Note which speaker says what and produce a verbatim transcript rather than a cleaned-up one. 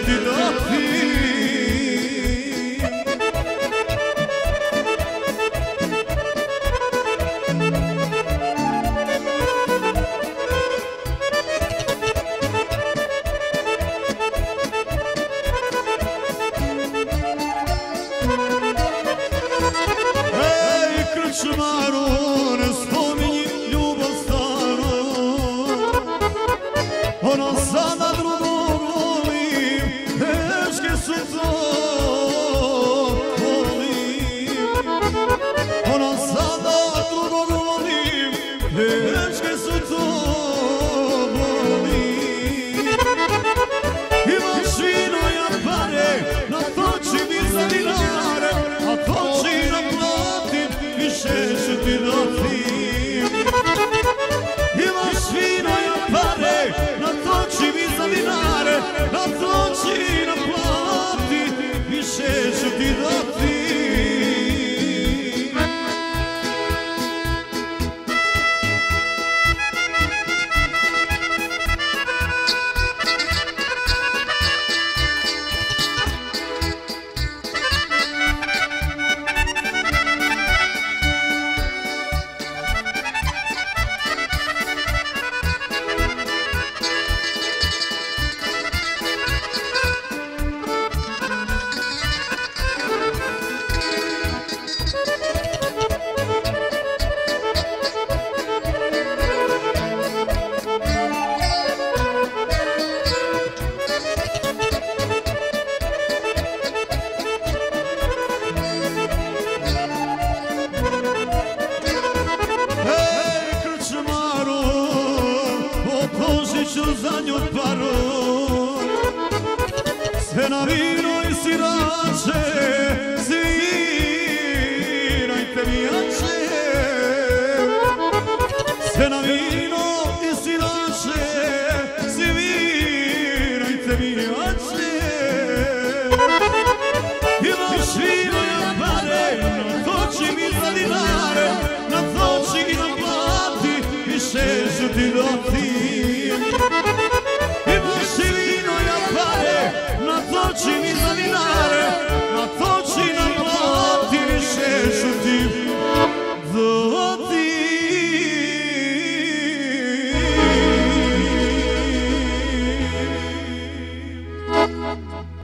Speaker 1: ti dati.
Speaker 2: Krčmaru, ne spominji ljubav staru, ona sada drugog volim, teške su to volim. Ona sada drugog volim, teške su to volim. Imaš vino ja pare, na toči mi za dinare, a toči na platim, više ću ti dati. Imaš vino ja pare, na toči mi za dinare, na toči na plati, više ću ti dati. Ću za nju paru, sve na vino i sirače, svirajte mi jače. Sve na vino